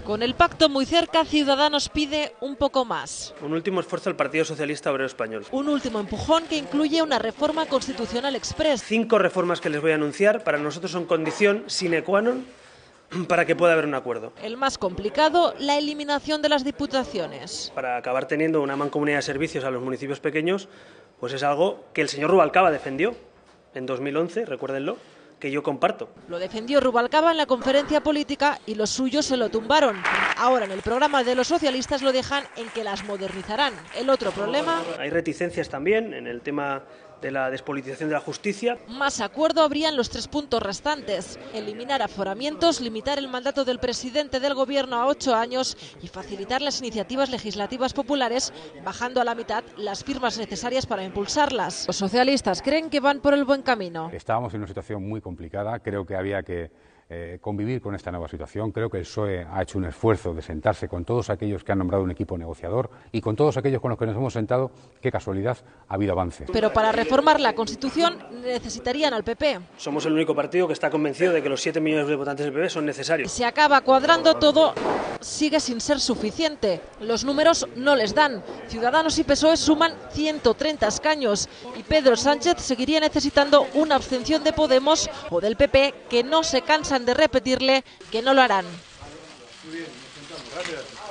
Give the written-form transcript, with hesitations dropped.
Con el pacto muy cerca, Ciudadanos pide un poco más. Un último esfuerzo del Partido Socialista Obrero Español. Un último empujón que incluye una reforma constitucional express. 5 reformas que les voy a anunciar para nosotros son condición sine qua non para que pueda haber un acuerdo. El más complicado, la eliminación de las diputaciones. Para acabar teniendo una mancomunidad de servicios a los municipios pequeños, pues es algo que el señor Rubalcaba defendió en 2011, recuérdenlo, que yo comparto. Lo defendió Rubalcaba en la conferencia política y los suyos se lo tumbaron. Ahora en el programa de los socialistas lo dejan en que las modernizarán. El otro problema... Hay reticencias también en el tema de la despolitización de la justicia. Más acuerdo habría en los 3 puntos restantes: eliminar aforamientos, limitar el mandato del presidente del gobierno a 8 años y facilitar las iniciativas legislativas populares, bajando a la mitad las firmas necesarias para impulsarlas. Los socialistas creen que van por el buen camino. Estábamos en una situación muy complicada, creo que había que convivir con esta nueva situación. Creo que el PSOE ha hecho un esfuerzo de sentarse con todos aquellos que han nombrado un equipo negociador y con todos aquellos con los que nos hemos sentado. Qué casualidad, ha habido avances. Pero para reformar la Constitución necesitarían al PP. Somos el único partido que está convencido de que los 7 millones de votantes del PP son necesarios. Se acaba cuadrando todo, sigue sin ser suficiente. Los números no les dan. Ciudadanos y PSOE suman 130 escaños y Pedro Sánchez seguiría necesitando una abstención de Podemos o del PP, que no se cansan de repetirle que no lo harán. Muy bien, nos sentamos. Gracias.